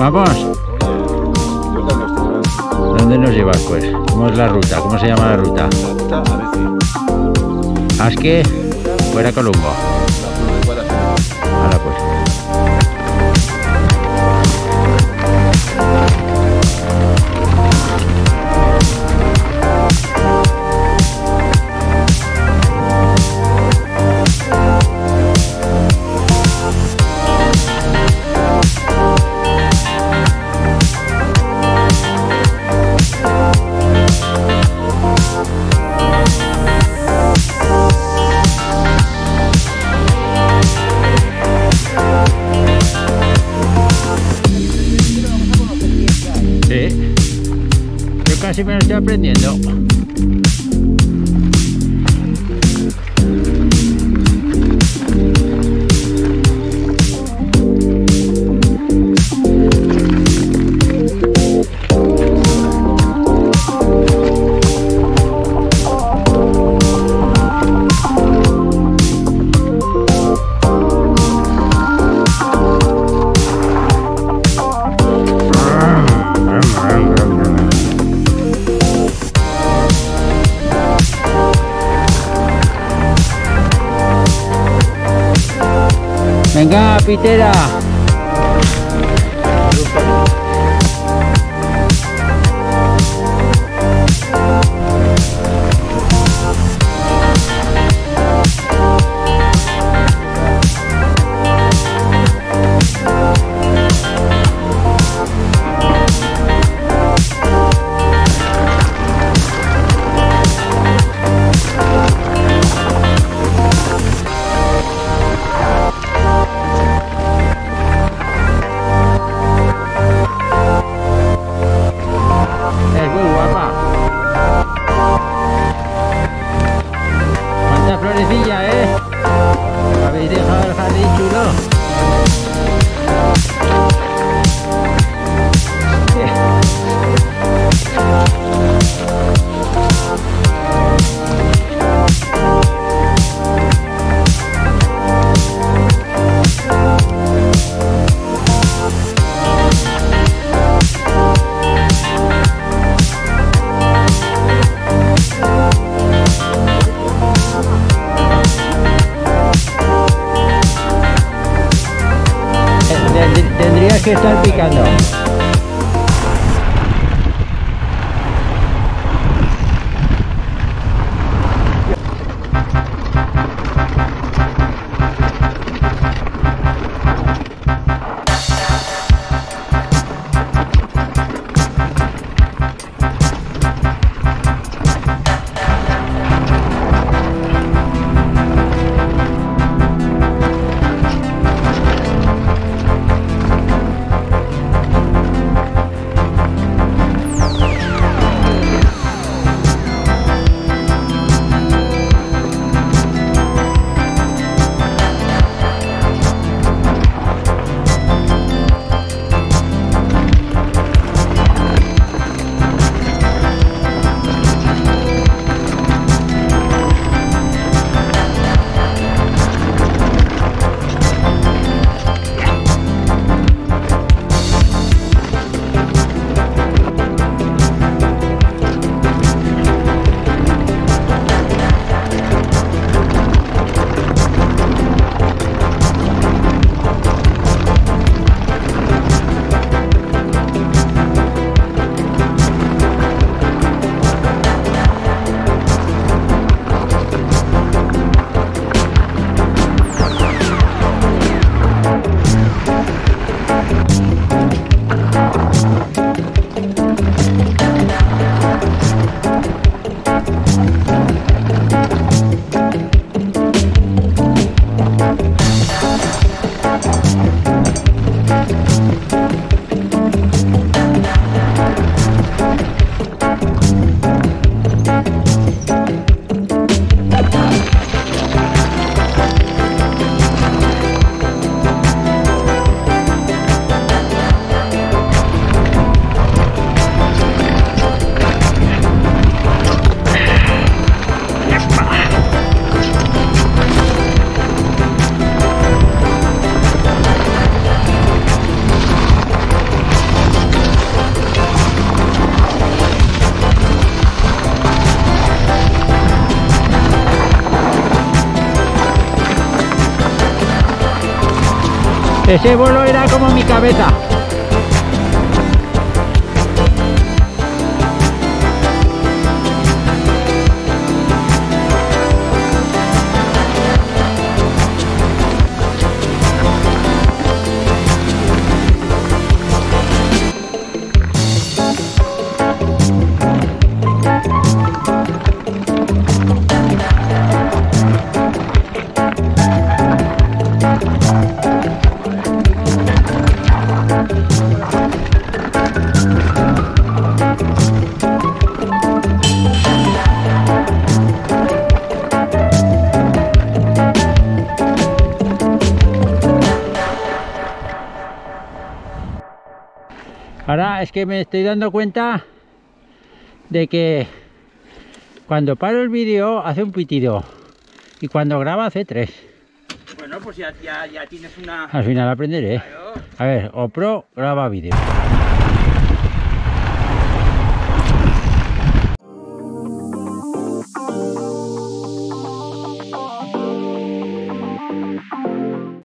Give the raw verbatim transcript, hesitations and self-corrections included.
¿Vamos? ¿Dónde nos llevas, pues? ¿Cómo es la ruta? ¿Cómo se llama la ruta? La ruta a veces. Asque, fuera Columbo. Ahora pues. Casi me lo estoy aprendiendo. Venga, pitera. Florecilla, ¿eh? Habéis dejado el jardín chulo. Tendrías que estar picando. Ese bolo era como mi cabeza. Ahora es que me estoy dando cuenta de que cuando paro el vídeo hace un pitido y cuando graba hace tres. Bueno, pues ya, ya, ya tienes una... Al final aprenderé. Claro. A ver, GoPro graba vídeo.